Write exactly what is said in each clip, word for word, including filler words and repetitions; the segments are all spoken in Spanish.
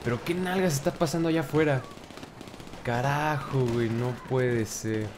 Pero qué nalgas está pasando allá afuera. Carajo, güey, no puede ser.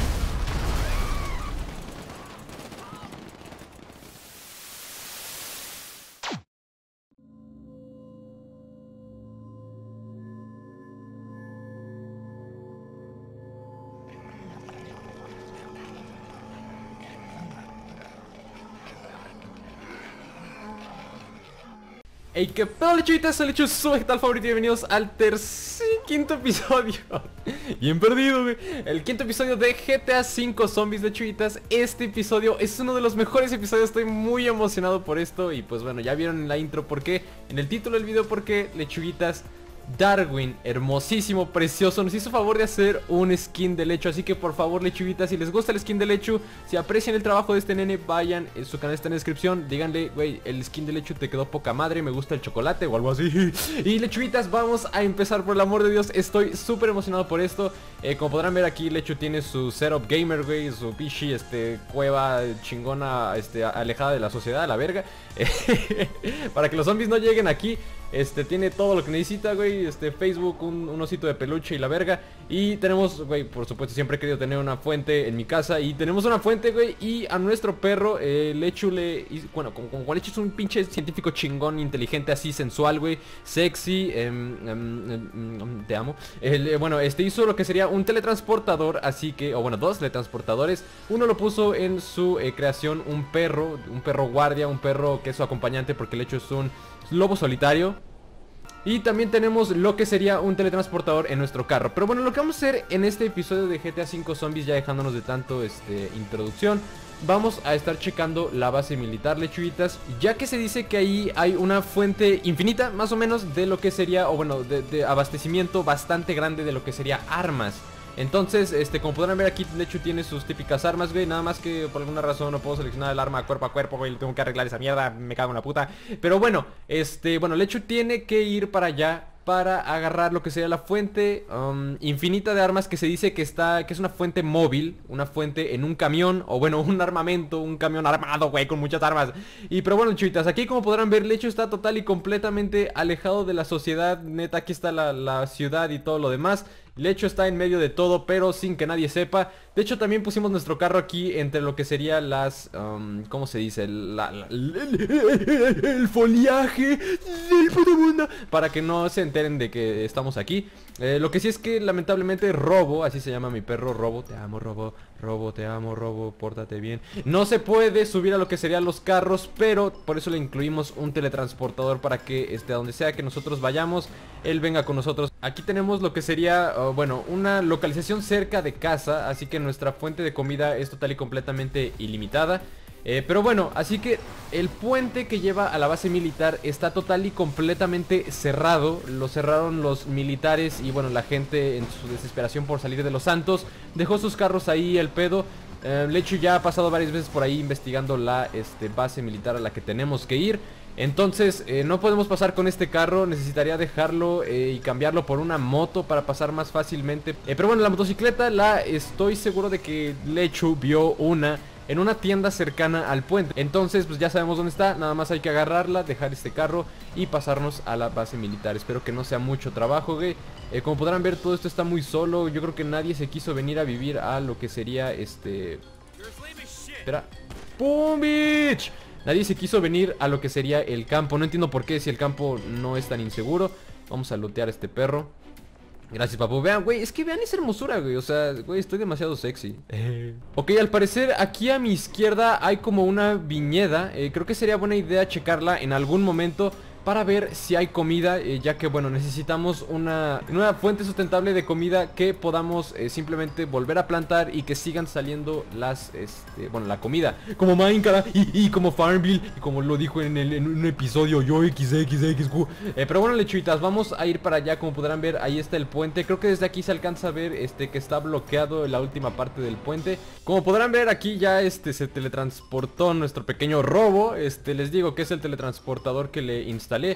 Hey, qué pedo, lechuitas, soy Lechu, su vegetal favorito y bienvenidos al tercer, quinto episodio. Bien perdido, güey. El quinto episodio de G T A cinco Zombies, lechuitas. Este episodio es uno de los mejores episodios, estoy muy emocionado por esto. Y pues bueno, ya vieron en la intro por qué, en el título del video por qué, lechuguitas. Darwin, hermosísimo, precioso, nos hizo favor de hacer un skin de Lechu. Así que por favor, lechuguitas, si les gusta el skin de Lechu, si aprecian el trabajo de este nene, vayan, su canal está en la descripción. Díganle, güey, el skin de Lechu te quedó poca madre, me gusta el chocolate o algo así. Y lechuguitas, vamos a empezar, por el amor de Dios. Estoy súper emocionado por esto. eh, Como podrán ver aquí, Lechu tiene su setup gamer, güey, su pichi, este, cueva chingona, este, alejada de la sociedad, a la verga. Para que los zombies no lleguen aquí. Este, tiene todo lo que necesita, güey. Este, Facebook, un, un osito de peluche y la verga. Y tenemos, güey, por supuesto, siempre he querido tener una fuente en mi casa. Y tenemos una fuente, güey. Y a nuestro perro, eh, Lechu le... Y, bueno, con, con Lechu es un pinche científico chingón, inteligente, así, sensual, güey. Sexy, eh, eh, eh, te amo. El, eh, bueno, este hizo lo que sería un teletransportador. Así que, o bueno, dos teletransportadores. Uno lo puso en su eh, creación, un perro. Un perro guardia, un perro que es su acompañante, porque Lechu es un lobo solitario. Y también tenemos lo que sería un teletransportador en nuestro carro. Pero bueno, lo que vamos a hacer en este episodio de G T A cinco Zombies, ya dejándonos de tanto este, introducción, vamos a estar checando la base militar, lechuguitas, ya que se dice que ahí hay una fuente infinita, más o menos, de lo que sería, o bueno, de, de abastecimiento bastante grande de lo que sería armas. Entonces, este, como podrán ver aquí, Lechu tiene sus típicas armas, güey. Nada más que por alguna razón no puedo seleccionar el arma cuerpo a cuerpo, güey. Tengo que arreglar esa mierda, me cago en la puta. Pero bueno, este, bueno, Lechu tiene que ir para allá para agarrar lo que sería la fuente um, infinita de armas, que se dice que está, que es una fuente móvil, una fuente en un camión, o bueno, un armamento, un camión armado, güey, con muchas armas. Y pero bueno, chuitas, aquí como podrán ver, Lechu está total y completamente alejado de la sociedad, neta, aquí está la, la ciudad y todo lo demás. Lechu está en medio de todo, pero sin que nadie sepa. De hecho, también pusimos nuestro carro aquí entre lo que sería las... Um, ¿cómo se dice? La, la, el, el, el foliaje del puto mundo, para que no se enteren de que estamos aquí. eh, Lo que sí es que lamentablemente Robo, así se llama mi perro, Robo, te amo Robo, Robo, te amo Robo, pórtate bien. No se puede subir a lo que serían los carros, pero por eso le incluimos un teletransportador, para que este, a donde sea que nosotros vayamos, él venga con nosotros. Aquí tenemos lo que sería, uh, bueno, una localización cerca de casa, así que nuestra fuente de comida es total y completamente ilimitada. Eh, pero bueno, así que el puente que lleva a la base militar está total y completamente cerrado. Lo cerraron los militares y bueno, la gente en su desesperación por salir de Los Santos dejó sus carros ahí, el pedo. eh, Lechu ya ha pasado varias veces por ahí investigando la este, base militar a la que tenemos que ir. Entonces eh, no podemos pasar con este carro, necesitaría dejarlo eh, y cambiarlo por una moto para pasar más fácilmente. eh, Pero bueno, la motocicleta la estoy seguro de que Lechu vio una en una tienda cercana al puente. Entonces pues ya sabemos dónde está, nada más hay que agarrarla, dejar este carro y pasarnos a la base militar. Espero que no sea mucho trabajo, güey. eh, Como podrán ver, todo esto está muy solo. Yo creo que nadie se quiso venir a vivir a lo que sería este... Espera. ¡Pum, bitch! Nadie se quiso venir a lo que sería el campo. No entiendo por qué, si el campo no es tan inseguro. Vamos a lootear a este perro. Gracias, papu. Vean, güey, es que vean esa hermosura, güey. O sea, güey, estoy demasiado sexy. Ok, al parecer aquí a mi izquierda hay como una viñeda. eh, Creo que sería buena idea checarla en algún momento para ver si hay comida, eh, ya que bueno, necesitamos una nueva fuente sustentable de comida que podamos eh, simplemente volver a plantar y que sigan saliendo las, este, bueno, la comida, como Minecraft y, y como Farmville, y como lo dijo en, el, en un episodio yo X X X Q. eh, Pero bueno, lechuitas, vamos a ir para allá. Como podrán ver, ahí está el puente. Creo que desde aquí se alcanza a ver este, que está bloqueado la última parte del puente. Como podrán ver, aquí ya este, se teletransportó nuestro pequeño Robo. Este, les digo que es el teletransportador que le instalé.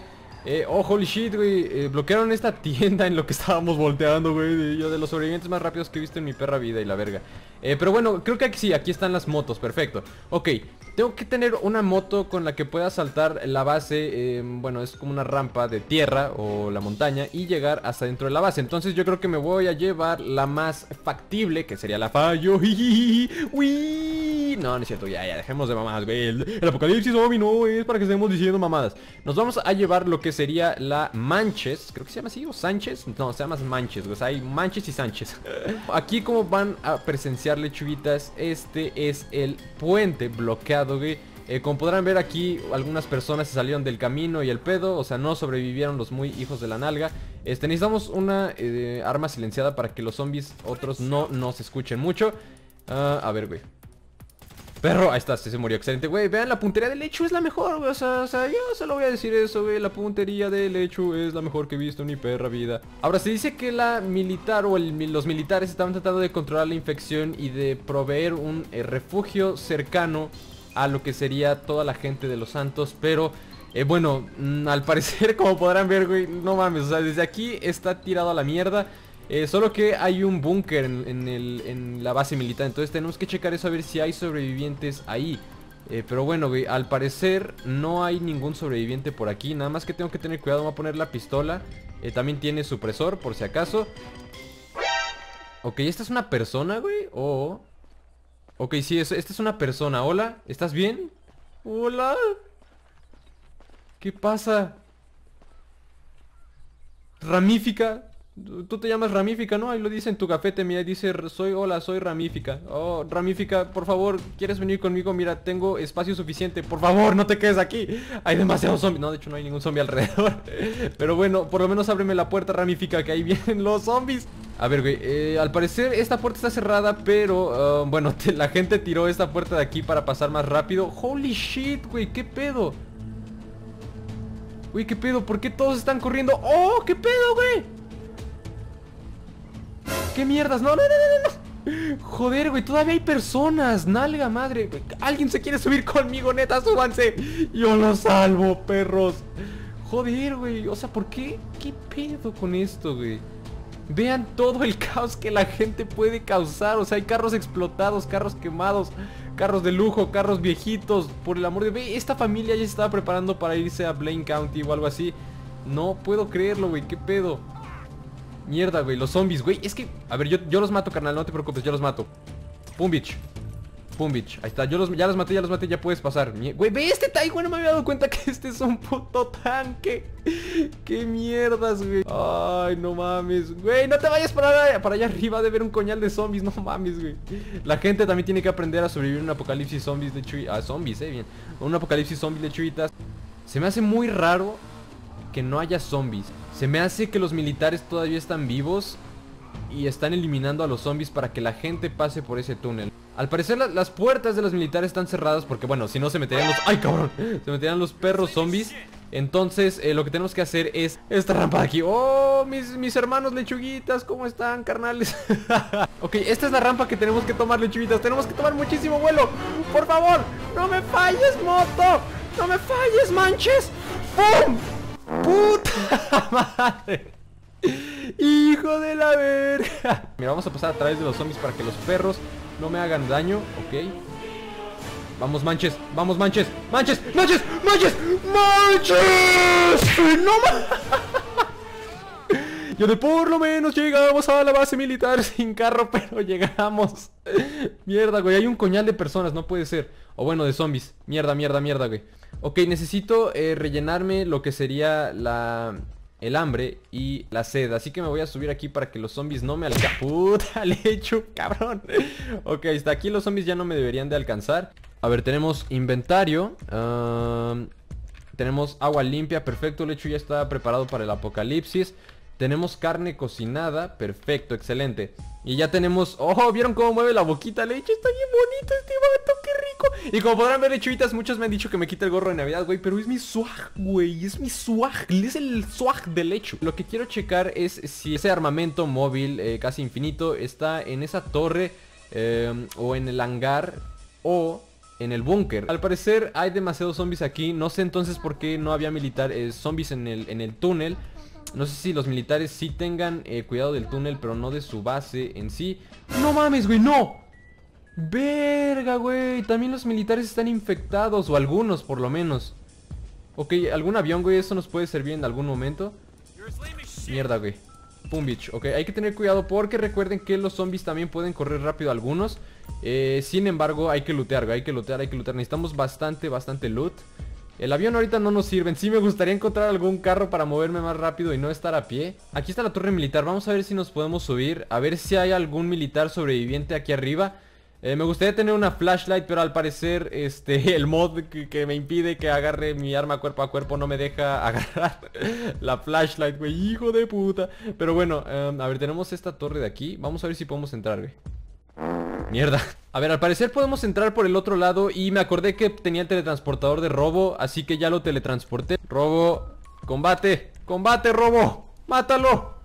Eh, oh, holy shit, güey. Eh, bloquearon esta tienda en lo que estábamos volteando, güey. De, yo de los sobrevivientes más rápidos que he visto en mi perra vida y la verga. Eh, pero bueno, creo que aquí sí, aquí están las motos, perfecto. Ok, tengo que tener una moto con la que pueda saltar la base. eh, Bueno, es como una rampa de tierra o la montaña y llegar hasta dentro de la base. Entonces yo creo que me voy a llevar la más factible, que sería la Fallo. Uy, no, no es cierto, ya, ya, dejemos de mamadas, güey. El, el apocalipsis zombie no es para que estemos diciendo mamadas. Nos vamos a llevar lo que sería la Manches, creo que se llama así, o Sánchez. No, se llama Manches, o sea, hay Manches y Sánchez. Aquí como van a presenciar, lechuguitas, este es el puente bloqueado, güey. Eh, como podrán ver aquí, algunas personas se salieron del camino y el pedo, o sea, no sobrevivieron los muy hijos de la nalga. Este, necesitamos una eh, arma silenciada para que los zombies otros no nos escuchen mucho. uh, A ver, güey. Perro, ahí está, se murió, excelente, güey. Vean, la puntería del Lechu es la mejor, güey. O sea, o sea, yo se lo voy a decir eso, güey. La puntería del Lechu es la mejor que he visto en mi perra vida. Ahora, se dice que la militar o el, los militares estaban tratando de controlar la infección y de proveer un eh, refugio cercano a lo que sería toda la gente de los Santos. Pero, eh, bueno, mmm, al parecer, como podrán ver, güey, no mames. O sea, desde aquí está tirado a la mierda. Eh, solo que hay un búnker en, en, el- en la base militar. Entonces tenemos que checar eso a ver si hay sobrevivientes ahí. eh, Pero bueno, güey, al parecer no hay ningún sobreviviente por aquí. Nada más que tengo que tener cuidado, voy a poner la pistola. eh, También tiene supresor por si acaso. Ok, esta es una persona, güey. Oh. Ok, sí, es- esta es una persona. Hola, ¿estás bien? Hola. ¿Qué pasa? Ramífica. Tú tú te llamas Ramífica, ¿no? Ahí lo dice en tu gafete, mira, dice, soy, hola, soy Ramífica. Oh, Ramífica, por favor, ¿quieres venir conmigo? Mira, tengo espacio suficiente. Por favor, no te quedes aquí. Hay demasiados zombies. No, de hecho no hay ningún zombie alrededor. Pero bueno, por lo menos ábreme la puerta, Ramífica, que ahí vienen los zombies. A ver, güey, eh, al parecer esta puerta está cerrada, pero, uh, bueno, te- la gente tiró esta puerta de aquí para pasar más rápido. Holy shit, güey, ¿qué pedo? Güey, ¿qué pedo? ¿Por qué todos están corriendo? ¡Oh, qué pedo, güey! ¿Qué mierdas? No, no, no, no, no. Joder, güey, todavía hay personas. Nalga madre, güey. Alguien se quiere subir conmigo, neta, súbanse. Yo los salvo, perros. Joder, güey, o sea, ¿por qué? ¿Qué pedo con esto, güey? Vean todo el caos que la gente puede causar. O sea, hay carros explotados, carros quemados, carros de lujo, carros viejitos. Por el amor de Dios, esta familia ya se estaba preparando para irse a Blaine County o algo así. No puedo creerlo, güey, ¿qué pedo? Mierda, güey, los zombies, güey. Es que, a ver, yo, yo los mato, carnal, no te preocupes, yo los mato. Pum, bitch. Pum, bitch. Ahí está, yo los, ya los maté, ya los maté, ya puedes pasar. Mie- Güey, ve este tanque, no me había dado cuenta que este es un puto tanque. Qué mierdas, güey. Ay, no mames. Güey, no te vayas para allá, para allá arriba de ver un coñal de zombies, no mames, güey. La gente también tiene que aprender a sobrevivir en un apocalipsis zombies de chuitas. Ah, zombies, eh, bien. Un apocalipsis zombies de chuitas. Se me hace muy raro que no haya zombies. Se me hace que los militares todavía están vivos y están eliminando a los zombies para que la gente pase por ese túnel. Al parecer la- las puertas de los militares están cerradas porque, bueno, si no se meterían los... ¡Ay, cabrón! Se meterían los perros zombies. Entonces, eh, lo que tenemos que hacer es esta rampa de aquí. ¡Oh, mis, mis hermanos lechuguitas! ¿Cómo están, carnales? Ok, esta es la rampa que tenemos que tomar, lechuguitas. Tenemos que tomar muchísimo vuelo. ¡Por favor! ¡No me falles, moto! ¡No me falles, manches! ¡Pum! ¡Puta madre! ¡Hijo de la verga! Mira, vamos a pasar a través de los zombies para que los perros no me hagan daño, ok. Vamos, manches, vamos, manches, manches, manches, manches, manches. ¡No ma... Yo de por lo menos llegamos a la base militar sin carro, pero llegamos. Mierda, güey, hay un coñal de personas, no puede ser. O bueno, de zombies. Mierda, mierda, mierda, güey. Ok, necesito eh, rellenarme lo que sería la... el hambre y la sed. Así que me voy a subir aquí para que los zombies no me alcancen. Puta lechu, cabrón. Ok, hasta aquí los zombies ya no me deberían de alcanzar. A ver, tenemos inventario. um, Tenemos agua limpia, perfecto. Lechu ya está preparado para el apocalipsis. Tenemos carne cocinada, perfecto, excelente. Y ya tenemos... ¡Oh! ¿Vieron cómo mueve la boquita, Lechu? Está bien bonito este vato, qué rico. Y como podrán ver, lechuitas, muchos me han dicho que me quite el gorro de Navidad, güey. Pero es mi swag, güey, es mi swag. Es el swag de Lechu. Lo que quiero checar es si ese armamento móvil eh, casi infinito está en esa torre eh, o en el hangar o en el búnker. Al parecer hay demasiados zombies aquí. No sé entonces por qué no había militares, zombies en el, en el túnel. No sé si los militares sí tengan eh, cuidado del túnel, pero no de su base en sí. ¡No mames, güey! ¡No! ¡Verga, güey! También los militares están infectados, o algunos por lo menos. Ok, algún avión, güey, eso nos puede servir en algún momento. Mierda, güey. Pum, bitch. Ok, hay que tener cuidado porque recuerden que los zombies también pueden correr rápido algunos. eh, Sin embargo, hay que lootear, güey. Hay que lootear, hay que lootear. Necesitamos bastante, bastante loot. El avión ahorita no nos sirve. Sí me gustaría encontrar algún carro para moverme más rápido y no estar a pie. Aquí está la torre militar. Vamos a ver si nos podemos subir. A ver si hay algún militar sobreviviente aquí arriba. eh, Me gustaría tener una flashlight, pero al parecer este el mod que, que me impide que agarre mi arma cuerpo a cuerpo no me deja agarrar la flashlight, güey. Hijo de puta. Pero bueno, um, a ver, tenemos esta torre de aquí. Vamos a ver si podemos entrar, güey. Mierda. A ver, al parecer podemos entrar por el otro lado. Y me acordé que tenía el teletransportador de Robo, así que ya lo teletransporté. Robo, combate, combate, Robo. Mátalo.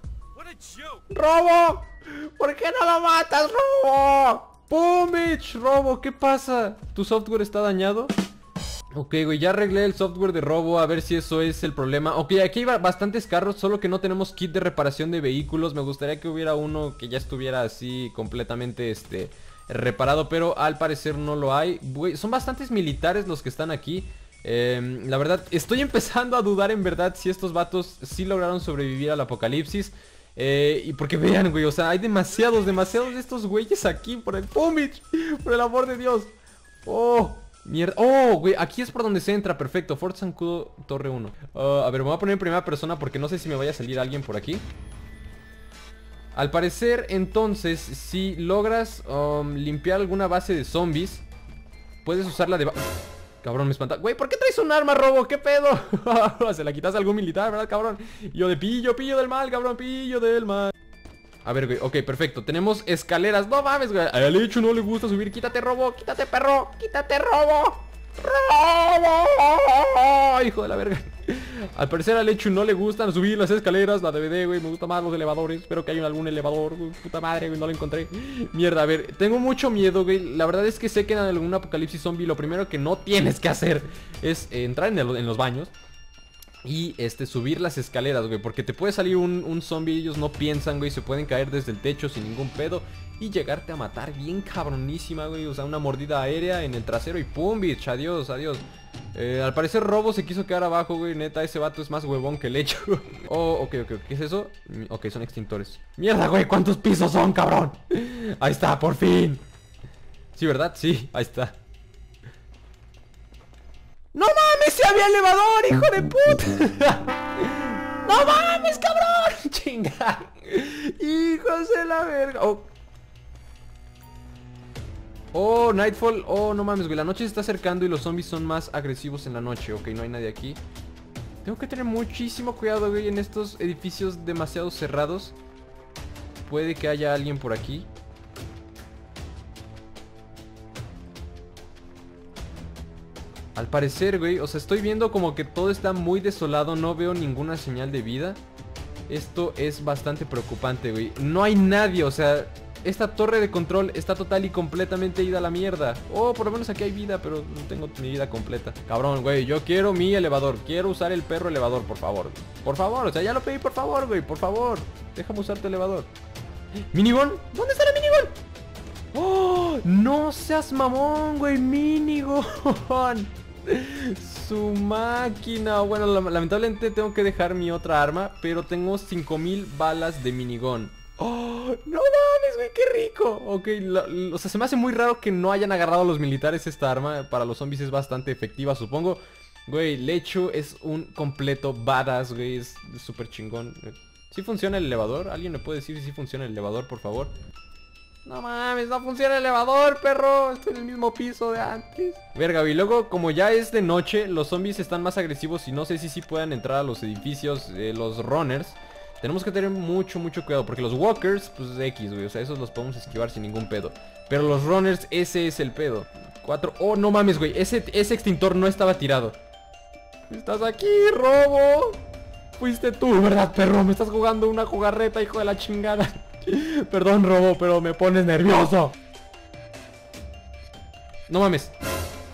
Robo, ¿por qué no lo matas, Robo? ¡Pum, bitch! Robo, ¿qué pasa? ¿Tu software está dañado? Ok, güey, ya arreglé el software de Robo. A ver si eso es el problema. Ok, aquí hay bastantes carros, solo que no tenemos kit de reparación de vehículos. Me gustaría que hubiera uno que ya estuviera así completamente, este, reparado, pero al parecer no lo hay. Güey, son bastantes militares los que están aquí. eh, La verdad, estoy empezando a dudar en verdad si estos vatos sí lograron sobrevivir al apocalipsis. Eh, y porque vean, güey, o sea, hay demasiados, demasiados de estos güeyes aquí. Por el Pumich, por el amor de Dios. Oh, mierda. Oh, güey, aquí es por donde se entra, perfecto. Fort Zancudo, torre uno. uh, A ver, me voy a poner en primera persona porque no sé si me vaya a salir alguien por aquí. Al parecer, entonces, si logras um, limpiar alguna base de zombies, puedes usarla de... Cabrón, me espanta. Güey, ¿por qué traes un arma, Robo? ¿Qué pedo? Se la quitas a algún militar, ¿verdad, cabrón? Yo de pillo, pillo del mal, cabrón, pillo del mal. A ver, güey, ok, perfecto. Tenemos escaleras. No mames, güey. A Lechu no le gusta subir. Quítate, Robo, quítate, perro. Quítate, Robo. ¡Robo! Hijo de la verga. Al parecer a Lechu no le gustan subir las escaleras. La D V D, güey, me gustan más los elevadores. Espero que haya algún elevador, güey. Puta madre, güey, no lo encontré. Mierda, a ver, tengo mucho miedo, güey. La verdad es que sé que en algún apocalipsis zombie lo primero que no tienes que hacer es eh, entrar en, el, en los baños y este subir las escaleras, güey, porque te puede salir un, un zombie y ellos no piensan, güey. Se pueden caer desde el techo sin ningún pedo y llegarte a matar bien cabronísima, güey. O sea, una mordida aérea en el trasero y pum, bitch, adiós, adiós. eh, Al parecer Robo se quiso quedar abajo, güey. Neta, ese vato es más huevón que el hecho. Oh, ok, ok, ¿qué es eso? Ok, son extintores. Mierda, güey, ¿cuántos pisos son, cabrón? Ahí está, por fin. Sí, ¿verdad? Sí, ahí está. ¡No mames! ¡Se había elevador, hijo de puta! ¡No mames, cabrón! ¡Chinga! ¡Hijos de la verga! Oh. Oh, Nightfall. Oh, no mames, güey. La noche se está acercando y los zombies son más agresivos en la noche. Ok, no hay nadie aquí. Tengo que tener muchísimo cuidado, güey, en estos edificios demasiado cerrados. Puede que haya alguien por aquí. Al parecer, güey, o sea, estoy viendo como que todo está muy desolado. No veo ninguna señal de vida. Esto es bastante preocupante, güey. No hay nadie, o sea, esta torre de control está total y completamente ida a la mierda. Oh, por lo menos aquí hay vida, pero no tengo mi vida completa. Cabrón, güey, yo quiero mi elevador. Quiero usar el perro elevador, por favor. Por favor, o sea, ya lo pedí, por favor, güey. Por favor, déjame usar tu elevador. ¿Minigun? ¿Dónde está la minigun? ¡Oh! No seas mamón, güey. Minigun. Su máquina. Bueno, lamentablemente tengo que dejar mi otra arma, pero tengo cinco mil balas de minigun. ¡Oh! ¡No mames, güey! ¡Qué rico! Ok, lo, lo, o sea, se me hace muy raro que no hayan agarrado a los militares esta arma. Para los zombies es bastante efectiva, supongo. Güey, Lechu es un completo badass, güey. Es súper chingón. ¿Sí funciona el elevador? ¿Alguien me puede decir si sí funciona el elevador, por favor? No mames, no funciona el elevador, perro. Estoy en el mismo piso de antes. Verga, y luego, como ya es de noche, los zombies están más agresivos y no sé si sí puedan entrar a los edificios, eh, los runners. Tenemos que tener mucho, mucho cuidado, porque los walkers, pues X, güey. O sea, esos los podemos esquivar sin ningún pedo. Pero los runners, ese es el pedo. Cuatro. Oh, no mames, güey. Ese, ese extintor no estaba tirado. ¿Estás aquí, Robo? Fuiste tú, ¿verdad, perro? Me estás jugando una jugarreta, hijo de la chingada. Perdón, Robo, pero me pones nervioso. No mames.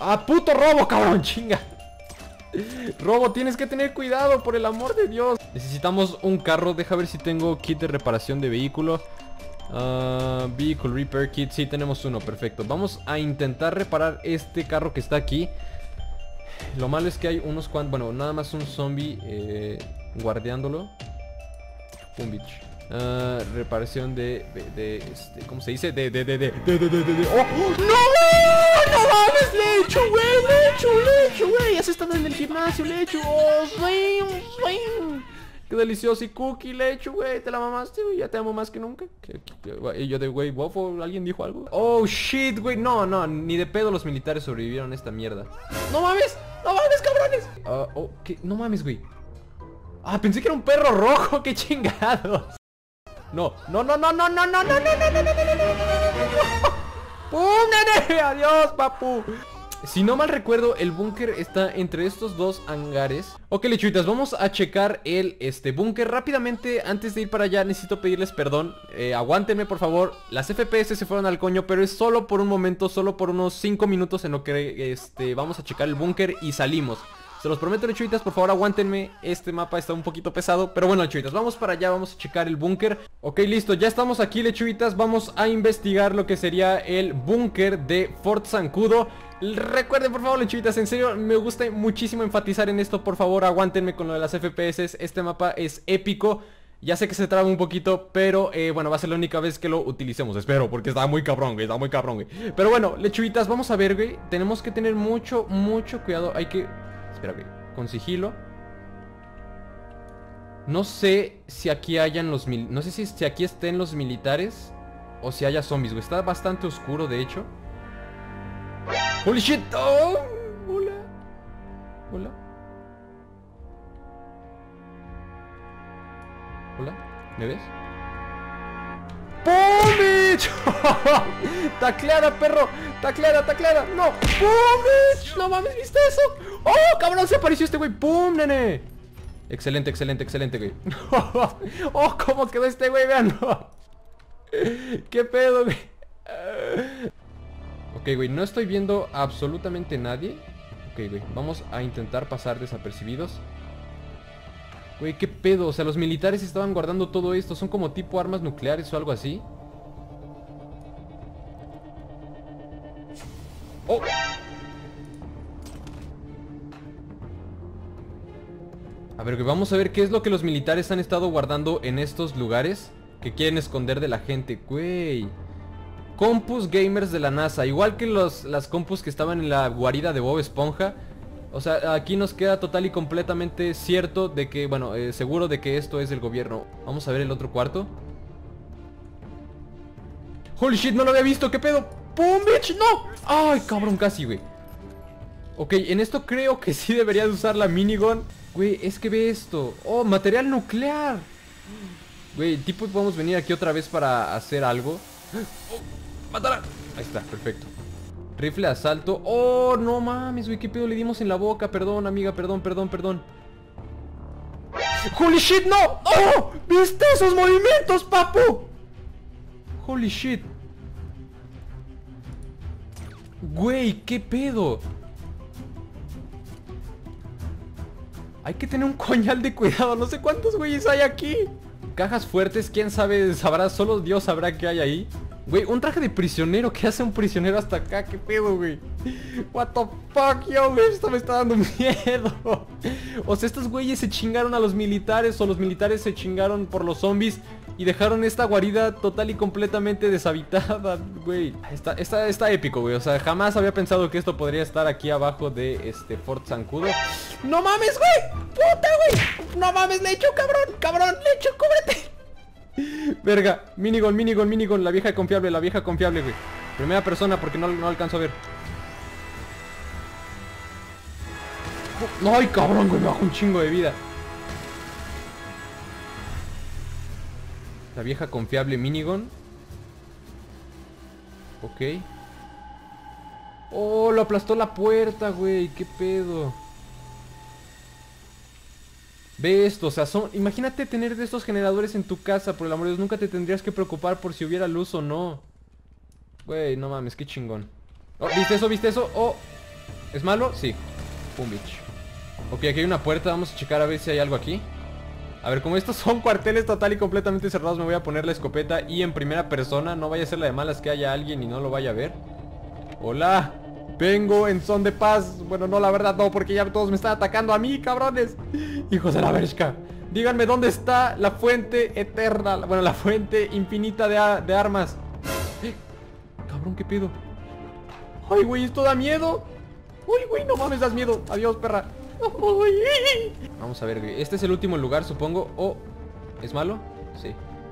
¡Ah, puto robo, cabrón! ¡Chinga! Robo, tienes que tener cuidado, por el amor de Dios. Necesitamos un carro. Deja ver si tengo kit de reparación de vehículo. uh, Vehicle Repair Kit. Sí, tenemos uno, perfecto. Vamos a intentar reparar este carro que está aquí. Lo malo es que hay unos cuantos... Bueno, nada más un zombie eh, guardiándolo. Un bitch. Uh, reparación de, de, de, este, ¿cómo se dice? De, de, de, de, de, de, de, de, de. ¡Oh! ¡No! ¡No mames! ¡Lechu, güey! ¡Lechu, lechu, güey! Ya se están en el gimnasio, lechu. ¡Oh, swing, swing! ¡Qué delicioso! Y cookie, lechu, güey. ¿Te la mamaste, güey? Ya te amo más que nunca. ¿Qué, qué, y yo de, güey, bofo, ¿alguien dijo algo? ¡Oh, shit, güey! No, no, ni de pedo los militares sobrevivieron a esta mierda. ¡No mames! ¡No mames, cabrones! Uh, oh, ¿qué? No mames, güey. Ah, pensé que era un perro rojo. ¡Qué chingados! No, no, no, no, no, no, no, no, no, no, no, no, no, no, no. ¡Pum, nene! ¡Adiós, papu! Si no mal recuerdo, el búnker está entre estos dos hangares. Ok, lechuitas, vamos a checar el este búnker rápidamente. Antes de ir para allá necesito pedirles perdón. eh, Aguántenme, por favor. Las F P S se fueron al coño, pero es solo por un momento, solo por unos cinco minutos en lo que este vamos a checar el búnker y salimos. Se los prometo, lechuitas, por favor aguántenme. Este mapa está un poquito pesado, pero bueno, lechuitas, vamos para allá, vamos a checar el búnker. Ok, listo, ya estamos aquí, lechuitas. Vamos a investigar lo que sería el búnker de Fort Zancudo. Recuerden, por favor, lechuitas, en serio, me gusta muchísimo enfatizar en esto. Por favor, aguántenme con lo de las F P S. Este mapa es épico. Ya sé que se traba un poquito, pero eh, bueno, va a ser la única vez que lo utilicemos. Espero, porque está muy cabrón, güey, está muy cabrón, güey. Pero bueno, lechuitas, vamos a ver, güey. Tenemos que tener mucho, mucho cuidado. Hay que... Espera, güey, con sigilo. No sé si aquí hayan los mil... No sé si, si aquí estén los militares o si haya zombies, güey. Está bastante oscuro, de hecho. ¡Holy shit! ¡Oh! Hola. Hola. Hola. ¿Me ves? ¡Pum, bitch! ¡Tacleada, perro! ¡Tacleada, tacleada! ¡No! ¡Pum, bitch! ¡No mames! ¿Viste eso? ¡Oh, cabrón! Se apareció este güey. ¡Pum, nene! Excelente, excelente, excelente, güey. ¡Oh, cómo quedó este güey! Vean. ¿Qué pedo, güey? Ok, güey, no estoy viendo absolutamente nadie. Ok, güey, vamos a intentar pasar desapercibidos. Güey, qué pedo, o sea, los militares estaban guardando todo esto. Son como tipo armas nucleares o algo así. ¡Oh! A ver, güey, vamos a ver qué es lo que los militares han estado guardando en estos lugares que quieren esconder de la gente, güey. Compus gamers de la NASA, igual que los, las compus que estaban en la guarida de Bob Esponja. O sea, aquí nos queda total y completamente cierto de que, bueno, eh, seguro de que esto es del gobierno. Vamos a ver el otro cuarto. Holy shit, no lo había visto, ¿qué pedo? ¡Pum, bitch! ¡No! ¡Ay, cabrón, casi, güey! Ok, en esto creo que sí debería de usar la minigun. Güey, es que ve esto. ¡Oh, material nuclear! Güey, tipo podemos venir aquí otra vez para hacer algo. ¡Oh! ¡Mátala! Ahí está, perfecto. Rifle de asalto. ¡Oh, no mames, güey! ¿Qué pedo le dimos en la boca? Perdón, amiga, perdón, perdón, perdón. ¡Holy shit, no! ¡Oh! ¿Viste esos movimientos, papu? ¡Holy shit! Güey, ¿qué pedo? Hay que tener un coñal de cuidado. No sé cuántos güeyes hay aquí. Cajas fuertes, quién sabe, sabrá, solo Dios sabrá qué hay ahí. Güey, un traje de prisionero. ¿Qué hace un prisionero hasta acá? ¿Qué pedo, güey? What the fuck, yo, güey. Esto me está dando miedo. O sea, estos güeyes se chingaron a los militares, o los militares se chingaron por los zombies y dejaron esta guarida total y completamente deshabitada, güey. Está, está, está épico, güey. O sea, jamás había pensado que esto podría estar aquí abajo de este Fort Zancudo. ¡No mames, güey! ¡Puta, güey! ¡No mames, Lechu, cabrón! ¡Cabrón, Lechu, cúbrete! Verga, minigun, minigun, minigun. La vieja confiable, la vieja confiable, güey. Primera persona porque no, no alcanzo a ver. Ay, cabrón, güey, me bajo un chingo de vida. La vieja confiable minigun. Ok. Oh, lo aplastó la puerta, güey. ¿Qué pedo? Ve esto, o sea, son... Imagínate tener de estos generadores en tu casa, por el amor de Dios. Nunca te tendrías que preocupar por si hubiera luz o no. Güey, no mames, qué chingón. Oh, ¿viste eso? ¿Viste eso? Oh. ¿Es malo? Sí. Pum, bitch. Ok, aquí hay una puerta. Vamos a checar a ver si hay algo aquí. A ver, como estos son cuarteles total y completamente cerrados, me voy a poner la escopeta y en primera persona. No vaya a ser la de malas que haya alguien y no lo vaya a ver. Hola. Vengo en son de paz. Bueno, no, la verdad no, porque ya todos me están atacando a mí, cabrones. Hijos de la verga. Díganme dónde está la fuente eterna. Bueno, la fuente infinita de, de armas. ¿Eh? Cabrón, ¿qué pedo? Ay, güey, esto da miedo. Uy, güey, no mames, das miedo. Adiós, perra. Uy. Vamos a ver, güey. Este es el último lugar, supongo. Oh, ¿es malo? Sí.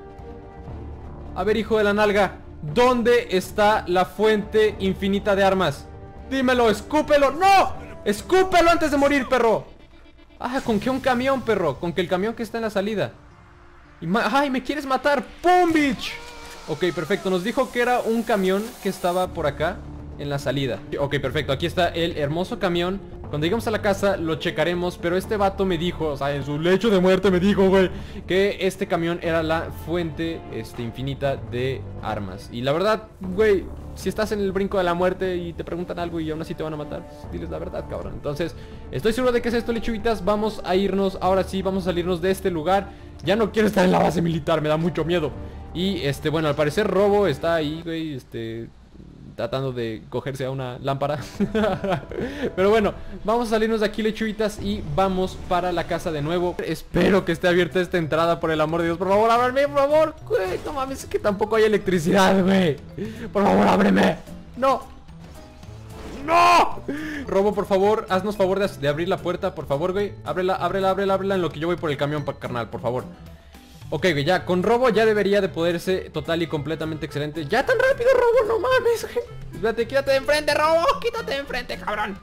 A ver, hijo de la nalga, ¿dónde está la fuente infinita de armas? Dímelo, escúpelo. ¡No! Escúpelo antes de morir, perro. Ah, ¿con qué un camión, perro? Con que el camión que está en la salida. Y ¡ay, me quieres matar! ¡Pum, bitch! Ok, perfecto. Nos dijo que era un camión que estaba por acá en la salida. Ok, perfecto. Aquí está el hermoso camión. Cuando lleguemos a la casa lo checaremos. Pero este vato me dijo, o sea, en su lecho de muerte me dijo, güey, que este camión era la fuente este, infinita de armas. Y la verdad, güey, si estás en el brinco de la muerte y te preguntan algo y aún así te van a matar, pues, diles la verdad, cabrón. Entonces, estoy seguro de que es esto, lechuguitas. Vamos a irnos, ahora sí, vamos a salirnos de este lugar. Ya no quiero estar en la base militar, me da mucho miedo. Y, este, bueno, al parecer Robo está ahí, güey, este... tratando de cogerse a una lámpara. Pero bueno, vamos a salirnos de aquí, lechuguitas, y vamos para la casa de nuevo. Espero que esté abierta esta entrada, por el amor de Dios. Por favor, ábreme, por favor. Güey, no mames, es que tampoco hay electricidad, güey. Por favor, ábreme. No. ¡No! Robo, por favor, haznos favor de, de abrir la puerta, por favor, güey. Ábrela, ábrela, ábrela, ábrela en lo que yo voy por el camión, pa, carnal, por favor. Ok, güey, ya, con Robo ya debería de poderse total y completamente excelente. ¡Ya tan rápido, Robo! ¡No mames, güey! Espérate, quítate de enfrente, Robo. Quítate de enfrente, cabrón.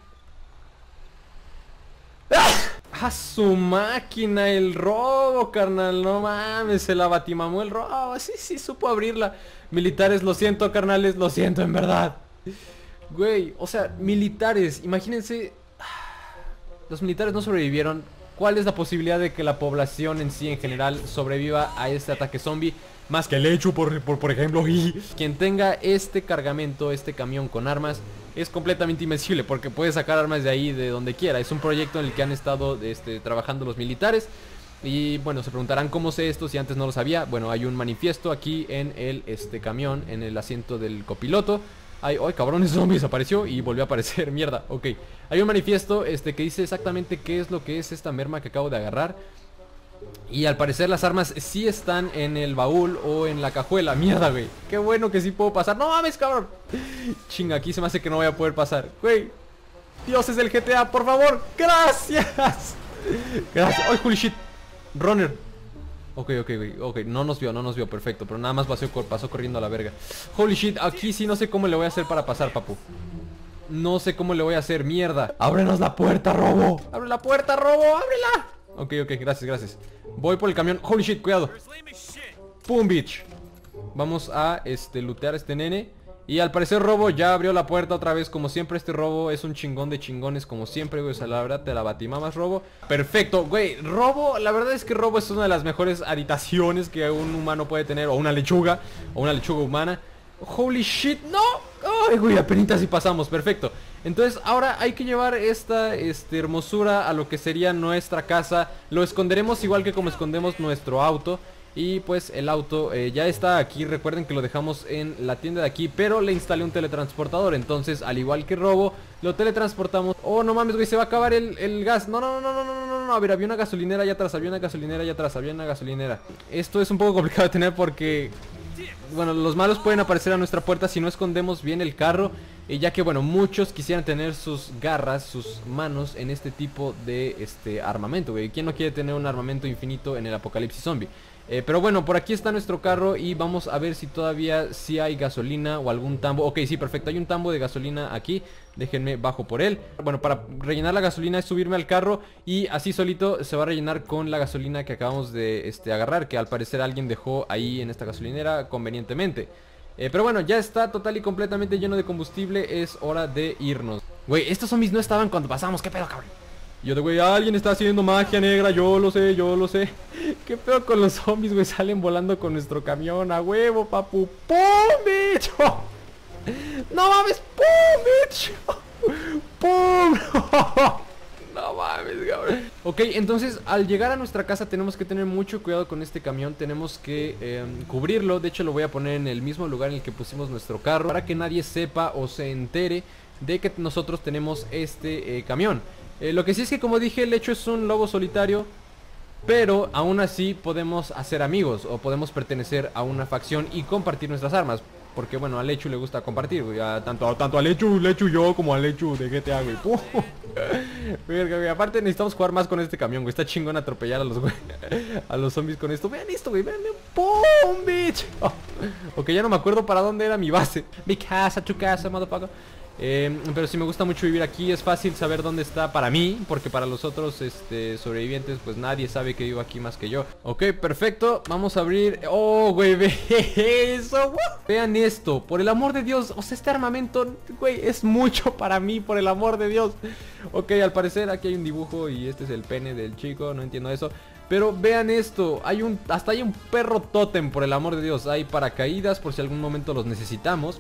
¡Ah! ¡A su máquina! El Robo, carnal. No mames, se la batimamó el Robo. Sí, sí, supo abrirla. Militares, lo siento, carnales. Lo siento, en verdad. Güey, o sea, militares. Imagínense. Los militares no sobrevivieron. ¿Cuál es la posibilidad de que la población en sí, en general, sobreviva a este ataque zombie? Más que el hecho, por, por, por ejemplo. Y quien tenga este cargamento, este camión con armas, es completamente invencible, porque puede sacar armas de ahí, de donde quiera. Es un proyecto en el que han estado este, trabajando los militares. Y bueno, se preguntarán cómo sé esto si antes no lo sabía. Bueno, hay un manifiesto aquí en el este, camión, en el asiento del copiloto. Ay, ay, cabrón, ese zombie desapareció y volvió a aparecer, mierda, ok. Hay un manifiesto este, que dice exactamente qué es lo que es esta merma que acabo de agarrar. Y al parecer las armas sí están en el baúl o en la cajuela, mierda, güey. Qué bueno que sí puedo pasar, no mames, cabrón. Chinga, aquí se me hace que no voy a poder pasar, güey. Dioses del G T A, por favor, gracias. Gracias, ay, holy shit. Runner. Ok, ok, ok, ok, no nos vio, no nos vio, perfecto. Pero nada más pasó, pasó corriendo a la verga. Holy shit, aquí sí no sé cómo le voy a hacer para pasar, papu. No sé cómo le voy a hacer, mierda. Ábrenos la puerta, Robo. Abre la puerta, Robo, ábrela. Ok, ok, gracias, gracias. Voy por el camión, holy shit, cuidado. Pum, bitch. Vamos a, este, lootear a este nene. Y al parecer Robo ya abrió la puerta otra vez. Como siempre, este Robo es un chingón de chingones. Como siempre, güey, o sea, la verdad te la batimamas, Robo. Perfecto, güey, Robo, la verdad es que Robo es una de las mejores habitaciones que un humano puede tener. O una lechuga, o una lechuga humana. Holy shit, no. Ay, güey, apenas si pasamos, perfecto. Entonces ahora hay que llevar esta este, hermosura a lo que sería nuestra casa. Lo esconderemos igual que como escondemos nuestro auto. Y pues el auto eh, ya está aquí. Recuerden que lo dejamos en la tienda de aquí, pero le instalé un teletransportador. Entonces, al igual que Robo, lo teletransportamos. Oh, no mames, güey, se va a acabar el, el gas. No, no, no, no, no, no, no, no. A ver, había una gasolinera allá atrás. Había una gasolinera allá atrás. Había una gasolinera. Esto es un poco complicado de tener porque... bueno, los malos pueden aparecer a nuestra puerta si no escondemos bien el carro. Y ya que, bueno, muchos quisieran tener sus garras, sus manos en este tipo de este armamento, güey. ¿Quién no quiere tener un armamento infinito en el apocalipsis zombie? Eh, pero bueno, por aquí está nuestro carro y vamos a ver si todavía sí hay gasolina o algún tambo. Ok, sí, perfecto, hay un tambo de gasolina aquí. Déjenme bajo por él. Bueno, para rellenar la gasolina es subirme al carro y así solito se va a rellenar con la gasolina que acabamos de este, agarrar, que al parecer alguien dejó ahí en esta gasolinera convenientemente. Eh, pero bueno, ya está total y completamente lleno de combustible. Es hora de irnos. Güey, estos zombies no estaban cuando pasamos. ¿Qué pedo, cabrón? Yo de güey, alguien está haciendo magia negra. Yo lo sé, yo lo sé. ¿Qué pedo con los zombies, güey? Salen volando con nuestro camión. A huevo, papu. ¡Pum, bicho! No mames, ¡pum, bicho! ¡Pum! No mames, cabrón. Ok, entonces al llegar a nuestra casa tenemos que tener mucho cuidado con este camión. Tenemos que eh, cubrirlo. De hecho lo voy a poner en el mismo lugar en el que pusimos nuestro carro, para que nadie sepa o se entere de que nosotros tenemos este eh, camión. eh, Lo que sí es que, como dije, el Lechu es un lobo solitario, pero aún así podemos hacer amigos o podemos pertenecer a una facción y compartir nuestras armas. Porque bueno, a Lechu le gusta compartir, güey. A, tanto, tanto a Lechu, Lechu yo como a Lechu de G T A, güey. ¡Pum! Verga, güey. Aparte necesitamos jugar más con este camión, güey. Está chingón atropellar a los güey, a los zombies con esto. Vean esto, güey. Vean, ¡pum, bitch! Oh. Ok, ya no me acuerdo para dónde era mi base. Mi casa, tu casa, motherfucker. Eh, pero sí me gusta mucho vivir aquí. Es fácil saber dónde está para mí, porque para los otros este, sobrevivientes pues nadie sabe que vivo aquí más que yo. Ok, perfecto, vamos a abrir. Oh, güey, ve eso. Vean esto, por el amor de Dios. O sea, este armamento, güey, es mucho para mí, por el amor de Dios. Ok, al parecer aquí hay un dibujo y este es el pene del chico. No entiendo eso. Pero vean esto, hay un, hasta hay un perro tótem, por el amor de Dios. Hay paracaídas por si algún momento los necesitamos.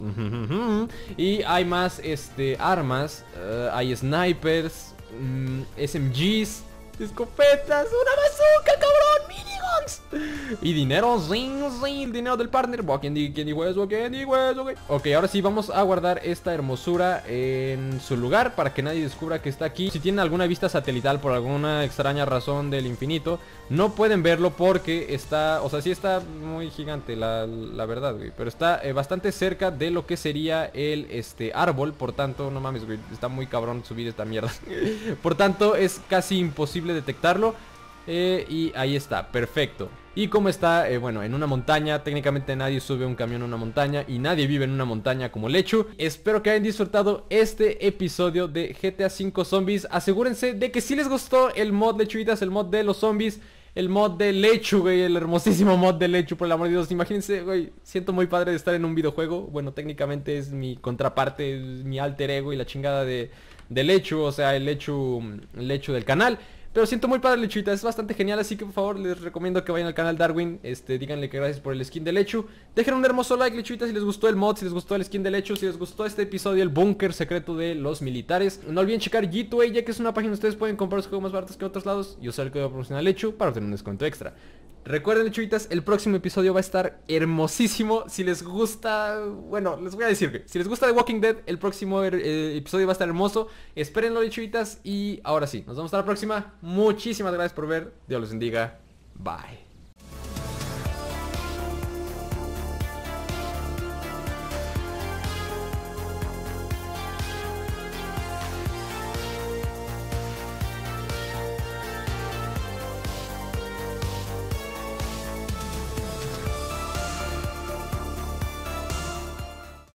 Y hay más este, armas. uh, Hay snipers, um, S M Gs, escopetas, una bazooka, cabrón, miniguns. Y dinero, zing, zing, el dinero del partner. Buah, ¿quién dijo, quién dijo eso? ¿Quién dijo eso? Okay. Ok, ahora sí vamos a guardar esta hermosura en su lugar para que nadie descubra que está aquí. Si tienen alguna vista satelital por alguna extraña razón del infinito, no pueden verlo porque está, o sea, sí está muy gigante la, la verdad, güey. Pero está eh, bastante cerca de lo que sería el este árbol. Por tanto, no mames, güey, está muy cabrón subir esta mierda. Por tanto, es casi imposible detectarlo. Eh, y ahí está, perfecto. Y como está, eh, bueno, en una montaña. Técnicamente nadie sube un camión a una montaña y nadie vive en una montaña como Lechu. Espero que hayan disfrutado este episodio de G T A cinco Zombies. Asegúrense de que si les gustó el mod Lechuitas, el mod de los zombies, el mod de Lechu, güey, el hermosísimo mod de Lechu, por el amor de Dios. Imagínense, güey, siento muy padre de estar en un videojuego. Bueno, técnicamente es mi contraparte, es mi alter ego y la chingada de, de Lechu. O sea, el Lechu, el Lechu del canal. Pero siento muy padre, Lechuita, es bastante genial. Así que por favor les recomiendo que vayan al canal Darwin. Este, díganle que gracias por el skin de Lechu. Dejen un hermoso like, Lechuita, si les gustó el mod, si les gustó el skin de Lechu, si les gustó este episodio, el búnker secreto de los militares. No olviden checar G dos A, ya que es una página donde ustedes pueden comprar los juegos más baratos que en otros lados y usar el código promocional Lechu para obtener un descuento extra. Recuerden, Lechuitas, el próximo episodio va a estar hermosísimo. Si les gusta, bueno, les voy a decir que si les gusta The Walking Dead, el próximo eh, episodio va a estar hermoso. Espérenlo, Lechuitas. Y ahora sí, nos vemos hasta la próxima. Muchísimas gracias por ver. Dios los bendiga. Bye.